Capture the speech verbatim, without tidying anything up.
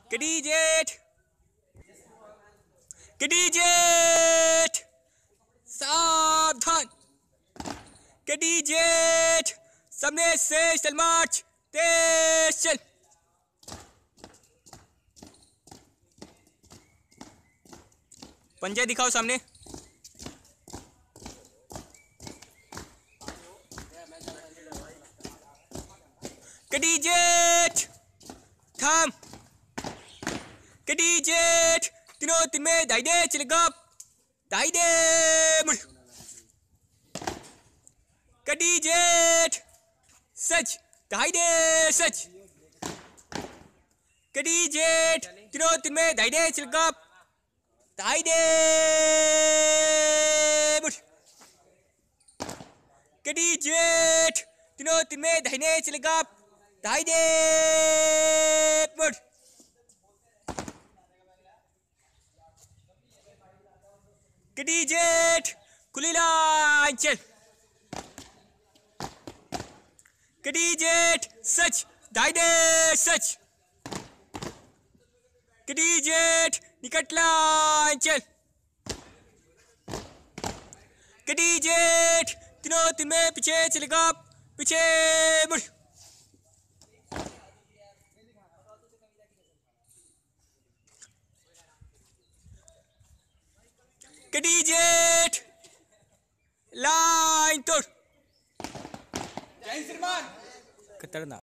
Cadet cadet सावधान। Cadet सामने से चल मार्च तेज चल। पंजे दिखाओ सामने। कैडेट थाम। कैडेट तीनों तीन में दाई दे चलेगा दाई दे मुड़। कैडेट सच दाई दे सच। कैडेट तीनों तीन में दाई दे चलेगा दाई दे मुड़। कैडेट तीनों तीन में दाहिने चलेगा दाई दे मुड़। कैडेट खुली लाइन चल। कैडेट सच दाई दे सच। कैडेट निकट लाइन चल। कैडेट तीनों तीन में पीछे चलेगा पीछे मुड़। कैडेट लाइन तोड़। जय श्रीमान। खतरनाक।